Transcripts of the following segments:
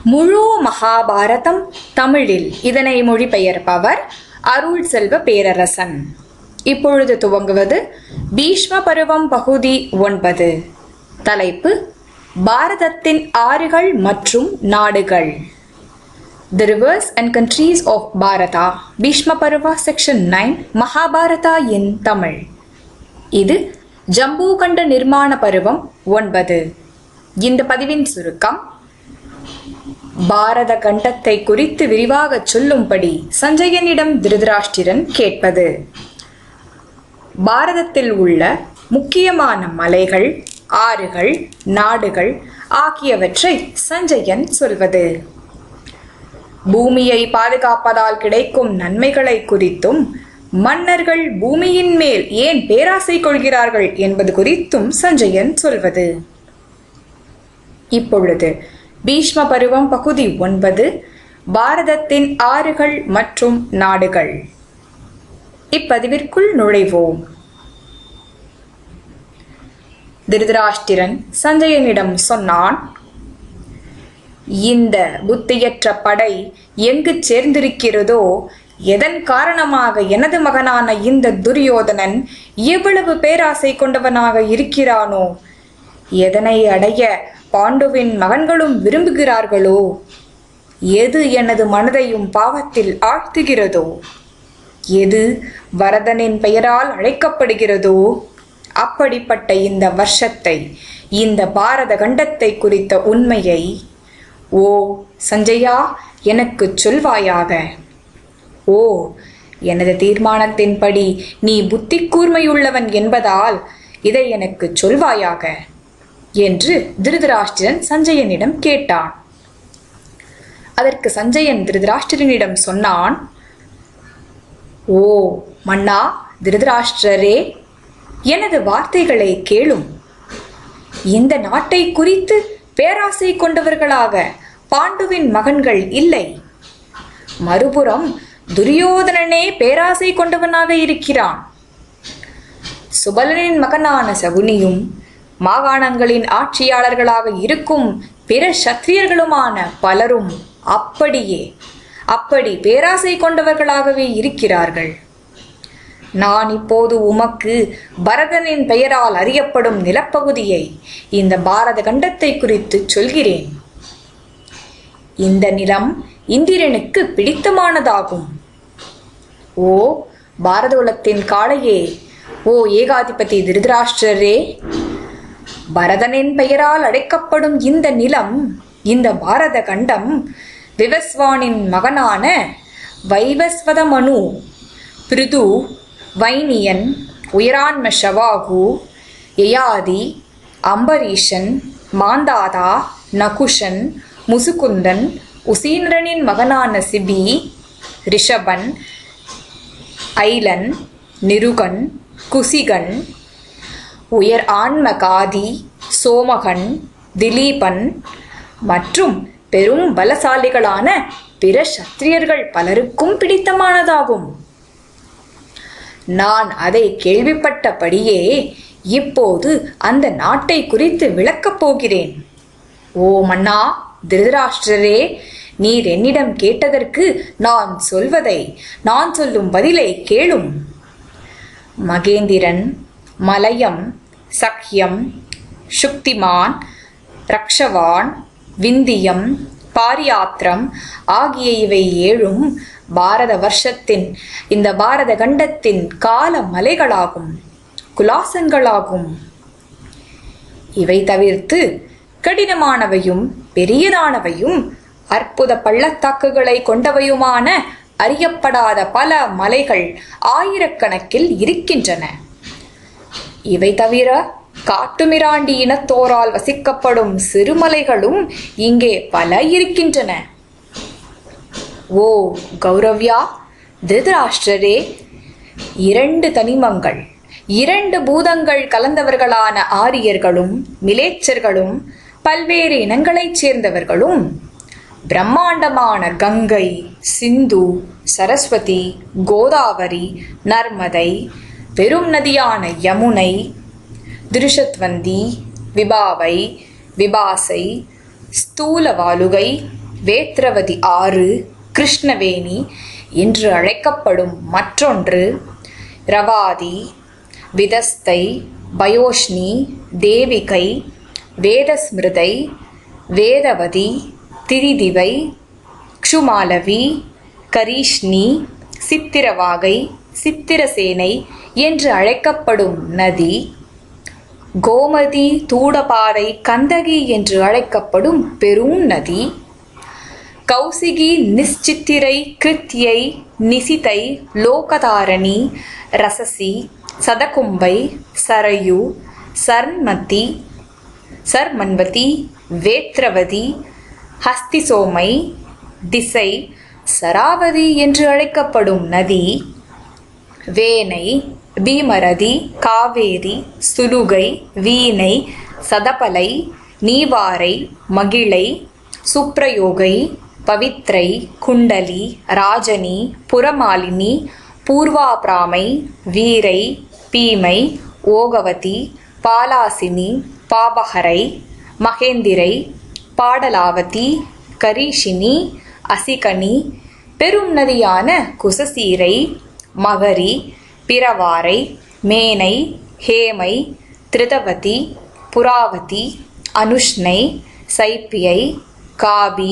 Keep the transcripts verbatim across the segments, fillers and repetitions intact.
முழு மகாபாரதம் தமிழில் இதனை மொழிபெயர்ப்பவர் அருள் செல்வ பேரரசன். இப்பொழுது துவங்குவது பீஷ்ம பருவம் பகுதி ஒன்பது. தலைப்பு பாரதத்தின் ஆறுகள் மற்றும் நாடுகள். The rivers and countries of Bharata. Bhishma Parva section nine. Mahabharata in Tamil. இது ஜம்பு கண்ட நிர்மாண பருவம் ஒன்பது. இந்த பதிவின் சுருக்கம்: பாரத கண்டத்தை குறித்து விரிவாக சொல்லும்படி சஞ்சயனிடம் திருதராஷ்டிரன் கேட்பது. பாரதத்தில் உள்ள முக்கியமான மலைகள், ஆறுகள், நாடுகள் ஆகியவற்றை சஞ்சயன் சொல்வது. பூமியை பாதுகாப்பதால் கிடைக்கும் நன்மைகளை குறித்தும், மன்னர்கள் பூமியின் மேல் ஏன் பேராசை கொள்கிறார்கள் என்பது குறித்தும் சஞ்சயன் சொல்வது. இப்பொழுது பீஷ்ம பருவம் பகுதி ஒன்பது, பாரதத்தின் ஆறுகள் மற்றும் நாடுகள். இப்பதிவிற்குள் நுழைவோம். திருதராஷ்டிரன் சஞ்சயனிடம் சொன்னான்: இந்த புத்தியற்ற படை எங்கு சேர்ந்திருக்கிறதோ, எதன் காரணமாக எனது மகனான இந்த துரியோதனன் எவ்வளவு பேராசை கொண்டவனாக இருக்கிறானோ, எதனை அடைய பாண்டுவின் மகன்களும் விரும்புகிறார்களோ, எது எனது மனதையும் பாவத்தில் ஆழ்த்துகிறதோ, எது பரதனின் பெயரால் அழைக்கப்படுகிறதோ, அப்படிப்பட்ட இந்த வருஷத்தை, இந்த பாரத கண்டத்தை குறித்த உண்மையை ஓ சஞ்சயா எனக்கு சொல்வாயாக. ஓ, எனது தீர்மானத்தின்படி நீ புத்தி கூர்மையுள்ளவன் என்பதால் இதை எனக்கு சொல்வாயாக என்று திருதராஷ்டிரன் சஞ்சயனிடம் கேட்டான். அதற்கு சஞ்சயன் திருதராஷ்டிரனிடம் சொன்னான்: ஓ மன்னா திருதராஷ்டிரரே, எனது வார்த்தைகளை கேளும். இந்த நாட்டை குறித்து பேராசை கொண்டவர்களாக பாண்டுவின் மகன்கள் இல்லை. மறுபுறம் துரியோதனனே பேராசை கொண்டவனாக இருக்கிறான். சுபலனின் மகனான சகுனியும் மாகாணங்களின் ஆட்சியாளர்களாக இருக்கும் பிற சத்திரியர்களுமான பலரும் அப்படியே அப்படி பேராசை கொண்டவர்களாகவே இருக்கிறார்கள். நான் இப்போது உமக்கு பரதனின் பெயரால் அறியப்படும் நிலப்பகுதியை, இந்த பாரத கண்டத்தை குறித்து சொல்கிறேன். இந்த நிலம் இந்திரனுக்கு பிடித்தமானதாகும். ஓ பாரதகுலத்தின் காளையே, ஓ ஏகாதிபதி திருதராஷ்டிரரே, பரதனின் பெயரால் அழைக்கப்படும் இந்த நிலம், இந்த பாரத கண்டம், விவஸ்வானின் மகனான வைவஸ்வதமனு, பிருது, வைனியன், உயரான்ம ஷவாகு, யயாதி, அம்பரீஷன், மாந்தாதா, நகுஷன், முசுகுந்தன், உசீனரனின் மகனான சிபி, ரிஷபன், ஐலன், நிருகன், குசிகன், உயர் ஆன்ம காதி, சோமகன், திலீபன் மற்றும் பெரும் பலசாலிகளான பிற சத்திரியர்கள் பலருக்கும் பிடித்தமானதாகும். நான் அதை கேள்விப்பட்டபடியே இப்போது அந்த நாட்டை குறித்து விளக்கப் போகிறேன். ஓ மன்னா திருதராஷ்டிரரே, நீர் என்னிடம் கேட்டதற்கு நான் சொல்வதை, நான் சொல்லும் பதிலை கேளும். மகேந்திரன், மலயம், சக்யம், சுக்திமான், ரக்ஷவான், விந்தியம், பாரியாத்திரம் ஆகிய இவை ஏழும் பாரத வருஷத்தின், இந்த பாரத கண்டத்தின் கால மலைகளாகும், குலாசன்களாகும். இவை தவிர்த்து கடினமானவையும் பெரியதானவையும் அற்புத பள்ளத்தாக்குகளை கொண்டவையுமான அறியப்படாத பல மலைகள் ஆயிரக்கணக்கில் இருக்கின்றன. இவை தவிர காட்டுமிராண்டி இனத்தோரால் வசிக்கப்படும் சிறுமலைகளும் இங்கே பல இருக்கின்றன. ஓ கௌரவ்யா திருதராஷ்டிரரே, இரண்டு தனிமங்கள், இரண்டு பூதங்கள் கலந்தவர்களான ஆரியர்களும் மிலேச்சர்களும் பல்வேறு இனங்களைச் சேர்ந்தவர்களும் பிரம்மாண்டமான கங்கை, சிந்து, சரஸ்வதி, கோதாவரி, நர்மதை, பெரும் நதியான யமுனை, திருஷத்வந்தி, விபாவை, விபாசை, ஸ்தூல வாலுகை, வேத்ரவதி ஆறு, கிருஷ்ணவேணி என்று அழைக்கப்படும் மற்றொன்று ரவாதி, விதஸ்தை, பயோஷ்ணி, தேவிகை, வேதஸ்மிருதை, வேதவதி, திரிதிவை, க்ஷுமாலவி, கரீஷ்ணி, சித்திரவாகை, சித்திரசேனை என்று அழைக்கப்படும் நதி, கோமதி, தூடபாதை, கந்தகி என்று அழைக்கப்படும் பெரும் நதி, கௌசிகி, நிச்சித்திரை, கிருத்யை, நிசிதை, லோகதாரணி, ரசசி, சதகும்பை, சரயு, சர்மதி, சர்மன்வதி, வேத்ரவதி, ஹஸ்திசோமை, திசை, சராவதி என்று அழைக்கப்படும் நதி, வேனை, பீமரதி, காவேரி, சுலுகை, வீணை, சதபலை, நீவாரை, மகிழை, சுப்ரயோகை, பவித்ரை, குண்டலி, ராஜனி, புறமாலினி, பூர்வாபிராமை, வீரை, பீமை, ஓகவதி, பாலாசினி, பாபஹரை, மகேந்திரை, பாடலாவதி, கரீஷினி, அசிகனி, பெரும் நதியான குசசீரை, மகரி, பிரவாரை, மேனை, ஹேமை, திருதவதி, புராவதி, அனுஷ்ணை, சைப்பியை, காபி,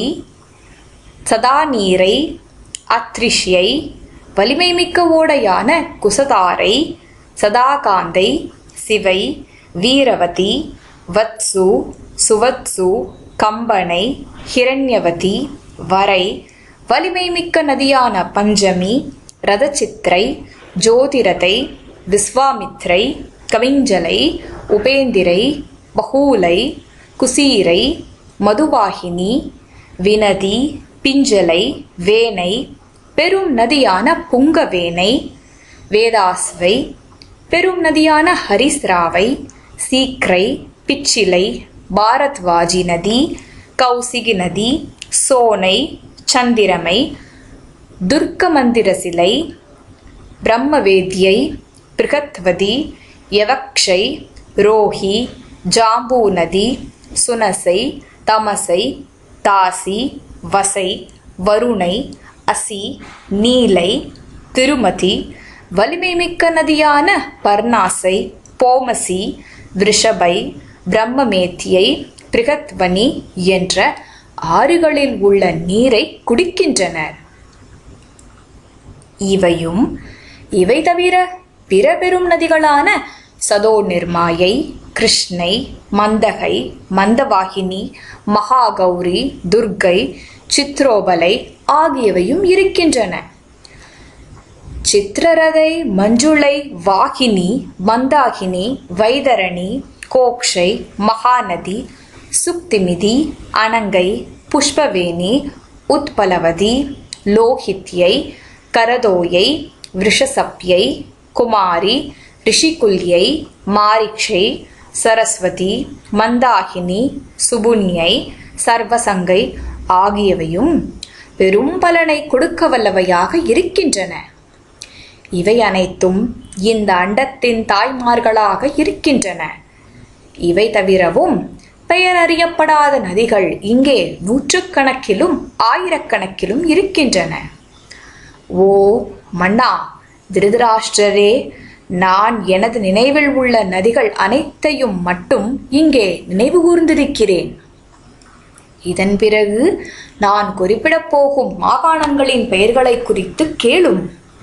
சதாநீரை, அத்ரிஷ்யை, வலிமை மிக்க ஓடையான குசதாரை, சதாகாந்தை, சிவை, வீரவதி, வத்சு, சுவத்சு, கம்பனை, ஹிரண்யவதி, வரை, வலிமை மிக்க நதியான பஞ்சமி, ரதசித்திரை, ஜோதிரதை, விஸ்வாமித்ரை, கவிஞ்சலை, உபேந்திரை, பகூலை, குசீரை, மதுவாகினி, வினதி, பிஞ்சலை, வேனை, பெரும் நதியான புங்கவேனை, வேதாஸ்வை, பெரும் நதியான ஹரிஸ்ராவை, சீக்ரை, பிச்சிலை, பாரத்வாஜி நதி, கௌசிகி நதி, சோனை, சந்திரமை, துர்க்க மந்திர சிலை, பிரம்மவேத்யை, பிருகத்வதி, யவக்ஷை, ரோஹி, ஜாம்பூ நதி, சுனசை, தமசை, தாசி, வசை, வருணை, அசி, நீலை, திருமதி, வலிமை மிக்க நதியான பர்ணாசை, போமசி, விருஷபை, பிரம்மமேத்தியை, பிருகத்வனி என்ற ஆறுகளில் உள்ள நீரை குடிக்கின்றனர். இவையும் இவை தவிர பிற பெரும் நதிகளான சதோநிர்மாயை, கிருஷ்ணை, மந்தகை, மந்தவாகினி, மகாகௌரி, துர்கை, சித்ரோபலை ஆகியவையும் இருக்கின்றன. சித்ரரதை, மஞ்சுளை, வாகினி, மந்தாகினி, வைதரணி, கோக்ஷை, மகாநதி, சுக்திமிதி, அனங்கை, புஷ்பவேணி, உத்பலவதி, லோஹித்யை, கரதோயை, விருஷசப்யை, குமாரி, ரிஷிகுல்யை, மாரிக்ஷை, சரஸ்வதி, மந்தாகினி, சுபுன்யை, சர்வசங்கை ஆகியவையும் பெரும் பலனை கொடுக்க வல்லவையாக இருக்கின்றன. இவை அனைத்தும் இந்த அண்டத்தின் தாய்மார்களாக இருக்கின்றன. இவை தவிரவும் பெயர் அறியப்படாத நதிகள் இங்கே நூற்றுக்கணக்கிலும் ஆயிரக்கணக்கிலும் இருக்கின்றன. ஓ மன்னா, திருதராஷ்டிரரே, நான் எனது நினைவில் உள்ள நதிகள் அனைத்தையும் மட்டும் இங்கே நினைவு கூர்ந்திருக்கிறேன். இதன் பிறகு நான் குறிப்பிடப் போகும் மாகாணங்களின் பெயர்களை குறித்து கேளும்.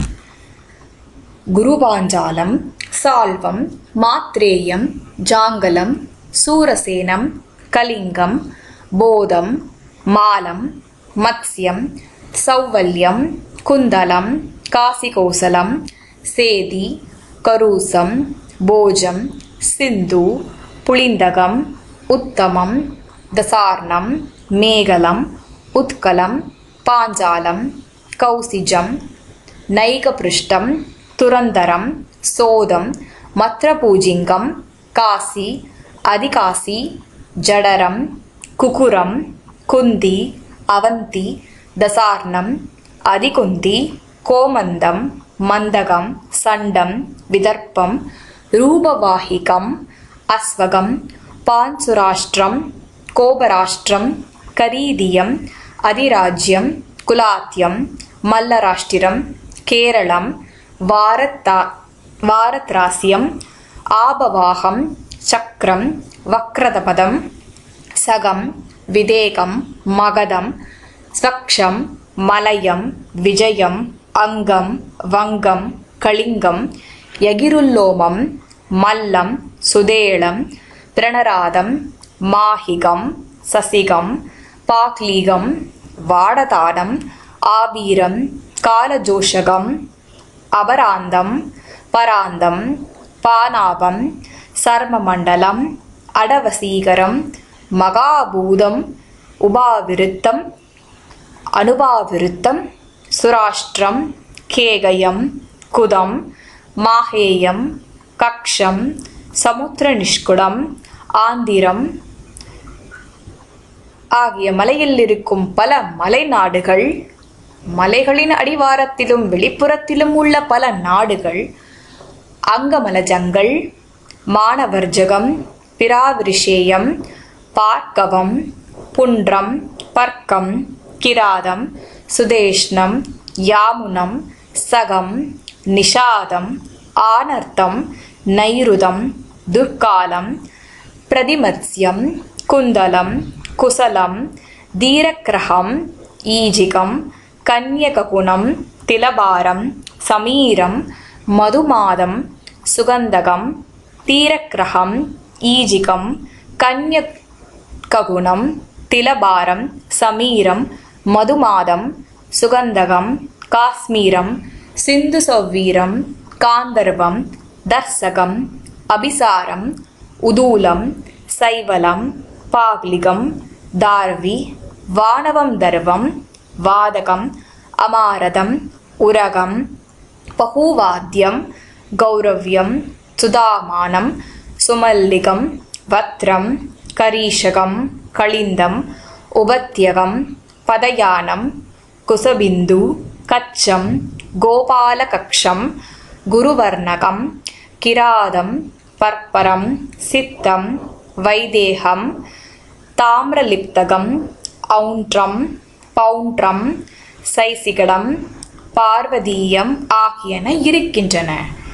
குருபாஞ்சாலம், சால்வம், மாத்ரேயம், ஜாங்கலம், சூரசேனம், கலிங்கம், போதம், மாலம், மத்ஸ்யம், சௌவல்யம், குந்தலம், காசிகோசலம், சேதி, கரூசம், போஜம், சிந்து, புளிந்தகம், உத்தமம், தசார்ணம், மேகலம், உத்கலம், பாஞ்சாலம், கௌசிஜம், நைகபிருஷ்டம், துரந்தரம், சோதம், மத்ரபூஜிங்கம், காசி, அதிகாசி, ஜடரம், குகுரம், குந்தி, அவந்தி, தசார்ணம், அதிகுந்தி, கோமந்தம், மந்தகம், சண்டம், விதர்ப்பம், ரூபவாஹிகம், அஸ்வகம், பான்சுராஷ்டிரம், கோபராஷ்டிரம், கரீதியம், அதிராஜ்யம், குலாத்தியம், மல்லராஷ்டிரம், கேரளம், வாரத்தா வாரத்ராசியம், ஆபவாகம், சக்கரம், வக்ரதபதம், சகம், விதேகம், மகதம், ஸ்வக்ஷம், மலயம், விஜயம், அங்கம், வங்கம், கலிங்கம், யகிருல்லோமம், மல்லம், சுதேளம், பிரணராதம், மாஹிகம், சசிகம், பாக்லீகம், வாடதானம், ஆபீரம், காலஜோஷகம், அபராந்தம், பராந்தம், பானாபம், சர்மமண்டலம், அடவசீகரம், மகாபூதம், உபாவிருத்தம், அனுபாவிருத்தம், சுராஷ்டிரம், கேகயம், குதம், மாஹேயம், கக்ஷம், சமுத்திரநிஷ்குடம், ஆந்திரம் ஆகிய மலையில் இருக்கும் பல மலை நாடுகள், மலைகளின் அடிவாரத்திலும் வெளிப்புறத்திலும் உள்ள பல நாடுகள், அங்கமலஜங்கள், மானவர்ஜகம், பிராவிருஷேயம், பார்க்கவம், புன்றம், பர்க்கம், கிராதம், சுதேஷ்ணம், யாமுனம், சகம், நிஷாதம், ஆனர்த்தம், நைருதம், துர்காலம், பிரதிமத்ஸ்யம், குந்தலம், குசலம், தீரக்கிரகம், ஈஜிகம், கன்யககுணம், திலபாரம், சமீரம், மதுமாதம், சுகந்தகம், தீரக்கிரகம், ஈஜிகம், கன்யககுணம், திலபாரம், சமீரம், மதுமாதம், சுகந்தகம், காஸ்மீரம், சிந்து சௌவீரம், காந்தர்வம், தர்சகம், அபிசாரம், உதூலம், சைவலம், பாக்லிகம், தார்வி, வானவம் தர்வம், வாதகம், அமாரதம், உரகம், பகூவாத்யம், கௌரவ்யம், சுதாமானம், சுமல்லிகம், வத்ரம், கரீஷகம், கலிந்தம், உபத்யகம், பதயானம், குசபிந்து, கச்சம், கோபாலகக்ஷம், குருவர்ணகம், கிராதம், பர்பரம், சித்தம், வைதேகம், தாமிரலிப்தகம், ஔன்றம், பௌன்றம், சைசிகடம், பார்வதீயம் ஆகியன இருக்கின்றன.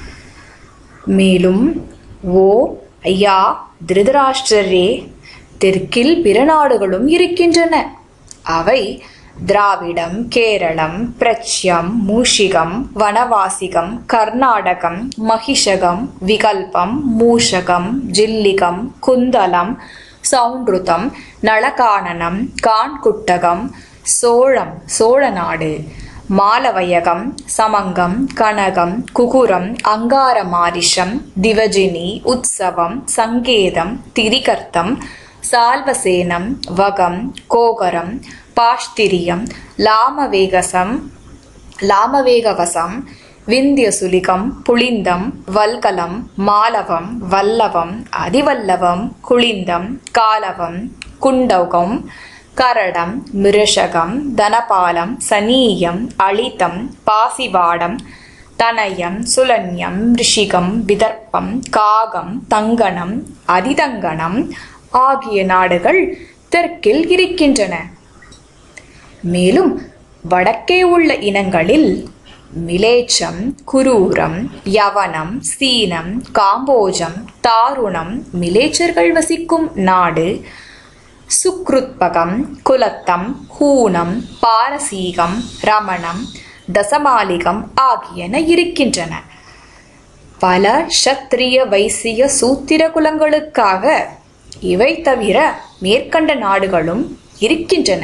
மேலும், ஓ ஐயா திருதராஷ்டிரரே, தெற்கில் பிற நாடுகளும் இருக்கின்றன. அவை திராவிடம், கேரளம், பிரச்யம், மூஷிகம், வனவாசிகம், கர்நாடகம், மகிஷகம், விகல்பம், மூஷகம், ஜில்லிகம், குந்தலம், சௌன்ருதம், நளகானனம், கான்குட்டகம், சோழம், சோழநாடு, மாலவயகம், சமங்கம், கனகம், குகுரம், அங்காரமாரிஷம், திவஜினி, உத்சவம், சங்கேதம், திரிகர்த்தம், சால்வசேனம், வகம், கோகரம், பாஷ்திரியம், லாமவேகசம், லாமவேகவசம், விந்தியசுலிகம், புளிந்தம், வல்கலம், மாலவம், வல்லவம், அதிவல்லவம், குளிந்தம், காலவம், குண்டௌகம், கரடம், மிருஷகம், தனபாலம், சனீயம், அளிதம், பாசிவாடம், தனயம், சுலன்யம், ரிஷிகம், விதர்ப்பம், காகம், தங்கணம், அதிதங்கணம் ஆகிய நாடுகள் தெற்கில் இருக்கின்றன. மேலும் வடக்கே உள்ள இனங்களில் மிலேச்சம், குரூரம், யவனம், சீனம், காம்போஜம், தாருணம் மிலேச்சர்கள் வசிக்கும் நாடு, சுக்ருத்பகம், குலத்தம், ஹூனம், பாரசீகம், ரமணம், தசமாலிகம் ஆகியன இருக்கின்றன. பல ஷத்ரிய, வைசிய, சூத்திர குலங்களுக்காக இவை தவிர மேற்கண்ட நாடுகளும் இருக்கின்றன.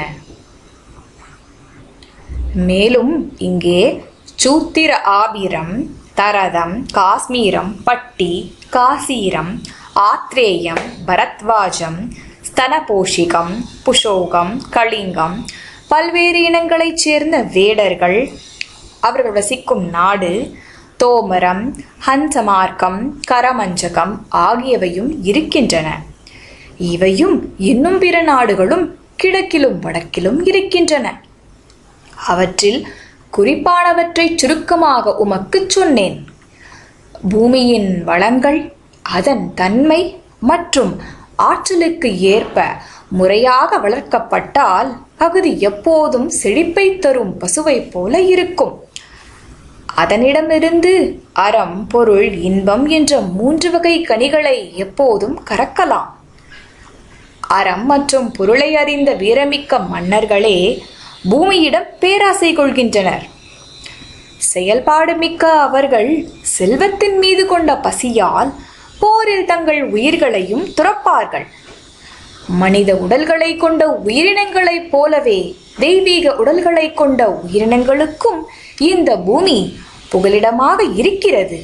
மேலும் இங்கே சூத்திர ஆபிரம், தரதம், காஸ்மீரம், பட்டி, காசீரம், ஆத்ரேயம், பரத்வாஜம், ஸ்தனபோஷிகம், புஷோகம், கலிங்கம், பல்வேறு இனங்களைச் சேர்ந்த வேடர்கள் அவர்கள் வசிக்கும் நாடு, தோமரம், ஹன்சமார்க்கம், கரமஞ்சகம் ஆகியவையும் இருக்கின்றன. இவையும் இன்னும் பிற நாடுகளும் கிழக்கிலும் வடக்கிலும் இருக்கின்றன. அவற்றில் குறிப்பானவற்றை சுருக்கமாக உமக்கு சொன்னேன். பூமியின் வளங்கள், அதன் தன்மை மற்றும் ஆற்றலுக்கு ஏற்ப முறையாக வளர்க்கப்பட்டால் அஃது எப்போதும் செழிப்பை தரும் பசுவை போல இருக்கும். அதனிடமிருந்து அறம், பொருள், இன்பம் என்ற மூன்று வகை கனிகளை எப்போதும் கறக்கலாம். அறம் மற்றும் பொருளை அறிந்த வீரமிக்க மன்னர்களே பூமியிடம் பேராசை கொள்கின்றனர். செயல்பாடு மிக்க அவர்கள் செல்வத்தின் மீது கொண்ட பசியால் போரில் தங்கள் உயிர்களையும் துறப்பார்கள். மனித உடல்களை கொண்ட உயிரினங்களைப் போலவே தெய்வீக உடல்களை கொண்ட உயிரினங்களுக்கும் இந்த பூமி புகலிடமாக இருக்கிறது.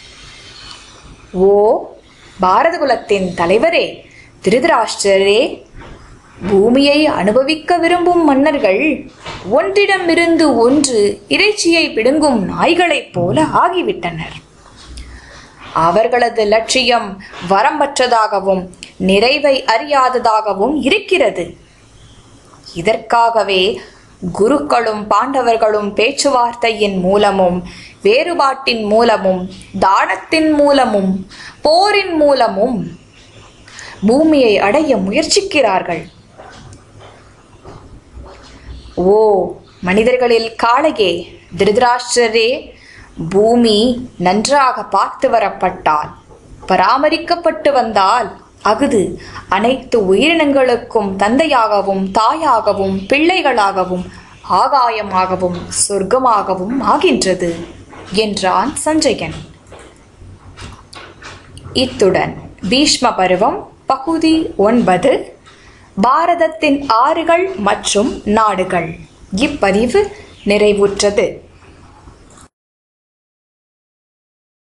ஓ பாரத குலத்தின் தலைவரே, திருதராஷ்டிரரே, பூமியை அனுபவிக்க விரும்பும் மன்னர்கள் ஒன்றிடமிருந்து ஒன்று இறைச்சியை பிடுங்கும் நாய்களைப் போல ஆகிவிட்டனர். அவர்களது லட்சியம் வரம்பற்றதாகவும் நிறைவை அறியாததாகவும் இருக்கிறது. இதற்காகவே குருக்களும் பாண்டவர்களும் பேச்சுவார்த்தையின் மூலமும் வேறுபாட்டின் மூலமும் தானத்தின் மூலமும் போரின் மூலமும் பூமியை அடைய முயற்சிக்கிறார்கள். ஓ மனிதர்களில் காளையே, திருதராஷ்டிரரே, பூமி நன்றாக பார்த்து வரப்பட்டால், பராமரிக்கப்பட்டு வந்தால் அஃது அனைத்து உயிரினங்களுக்கும் தந்தையாகவும் தாயாகவும் பிள்ளைகளாகவும் ஆகாயமாகவும் சொர்க்கமாகவும் ஆகின்றது என்றான் சஞ்சயன். இத்துடன் பீஷ்ம பருவம் பகுதி ஒன்பது, பாரதத்தின் ஆறுகள் மற்றும் நாடுகள் இப்பதிவு நிறைவுற்றது.